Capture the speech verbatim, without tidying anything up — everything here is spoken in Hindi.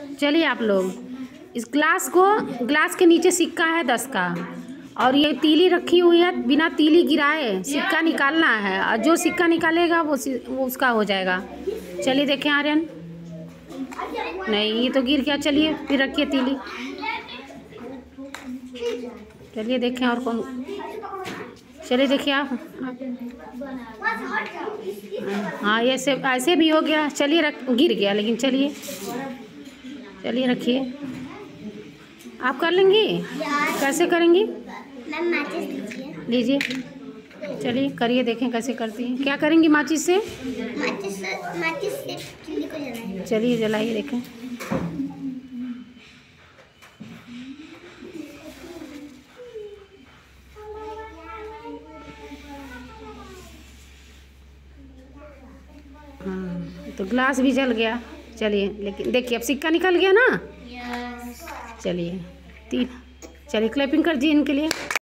चलिए आप लोग इस ग्लास को, ग्लास के नीचे सिक्का है दस का और ये तीली रखी हुई है, बिना तीली गिराए सिक्का निकालना है और जो सिक्का निकालेगा वो वो उसका हो जाएगा। चलिए देखें आर्यन। नहीं ये तो गिर गया। चलिए फिर रखिए तीली। चलिए देखें और कौन। चलिए देखिए आप। हाँ ऐसे ऐसे भी हो गया। चलिए रख, गिर गया लेकिन चलिए चलिए रखिए। आप कर लेंगी? कैसे करेंगी? लीजिए चलिए करिए, देखें कैसे करती हैं। क्या करेंगी माचिस से? माचिस माचिस से चूल्हे को जलाएंगे। चलिए जलाइए देखें। हाँ तो ग्लास भी जल गया। चलिए लेकिन देखिए अब सिक्का निकल गया ना। चलिए तीन। चलिए क्लैपिंग कर दिए इनके लिए।